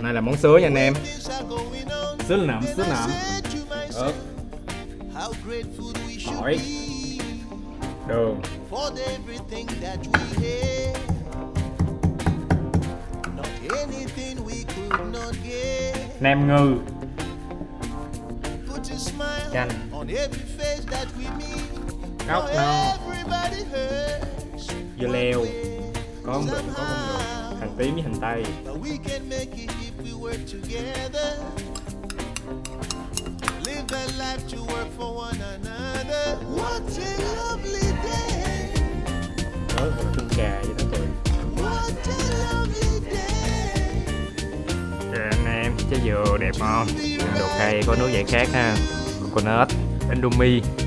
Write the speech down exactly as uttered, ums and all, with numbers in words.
Này là món sứa nha anh em. Sứa nậm, sứa nậm. Ớt, tỏi, đường, nem ngư, chanh, ốc non, dưa leo, có không được, có không được, hành tím với hành tây. Đó là chung gà vậy đó tụi. Kìa anh em, trái dừa đẹp không? Đồ cây có nước giải khát ha, coconut, indomie.